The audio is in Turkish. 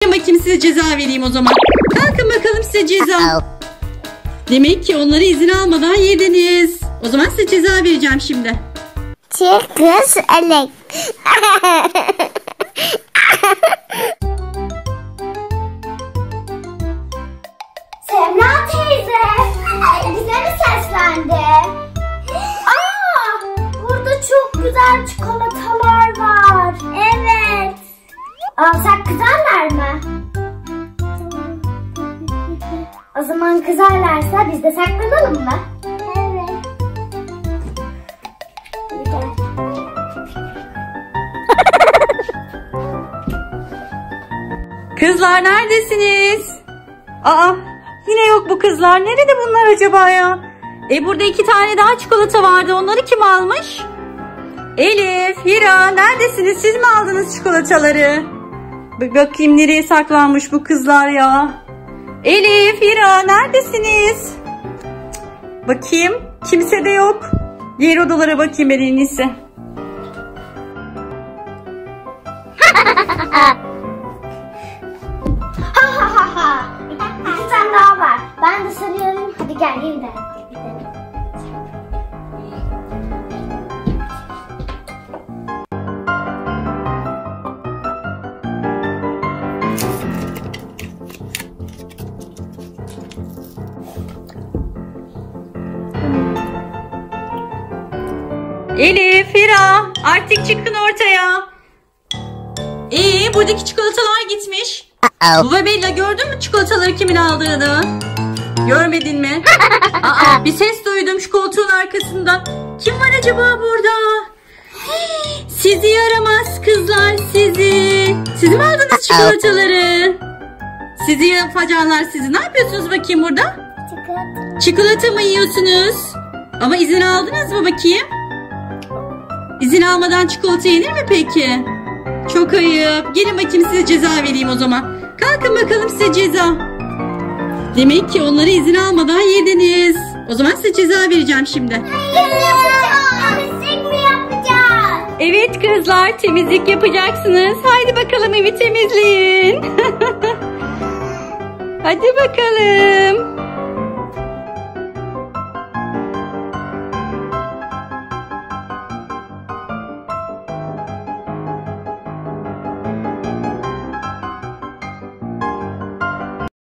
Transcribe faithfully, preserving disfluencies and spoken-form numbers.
Gelin bakayım size ceza vereyim o zaman. Kalkın bakalım size ceza. Demek ki onları izin almadan yediniz. O zaman size ceza vereceğim şimdi. Çık kız Elek. Semra teyze, bize mi seslendi? Aa, burada çok güzel çikolatalar var. Evet. Alsak kızarlar mı? O zaman kızarlarsa biz de saklanalım mı? Evet. Kızlar neredesiniz? Aa, yine yok bu kızlar. Nerede bunlar acaba ya? E burada iki tane daha çikolata vardı. Onları kim almış? Elif, Hira neredesiniz? Siz mi aldınız çikolataları? Bir bakayım nereye saklanmış bu kızlar ya. Elif, Hira neredesiniz? Bakayım. Kimse de yok. Diğer odalara bakayım en iyisi. Ha ha ha ha. İki tane daha var. Ben de sarıyorum. Hadi gel yeniden. Elif, Hira artık çıkın ortaya. Ee, buradaki çikolatalar gitmiş. Bu ve Bella gördün mü çikolataları kimin aldığını? Görmedin mi? Aa, bir ses duydum şu koltuğun arkasında. Kim var acaba burada? Sizi yaramaz kızlar sizi. Siz mi aldınız çikolataları? Sizi yapacanlar sizi. Ne yapıyorsunuz bakayım burada? Çikolata. Çikolata mı yiyorsunuz? Ama izin aldınız mı bakayım? İzin almadan çikolata yenir mi peki? Çok ayıp. Gelin bakayım size ceza vereyim o zaman. Kalkın bakalım size ceza. Demek ki onları izin almadan yediniz. O zaman size ceza vereceğim şimdi. Temizlik mi yapacağız? Evet kızlar, temizlik yapacaksınız. Haydi bakalım evi temizleyin. Hadi bakalım.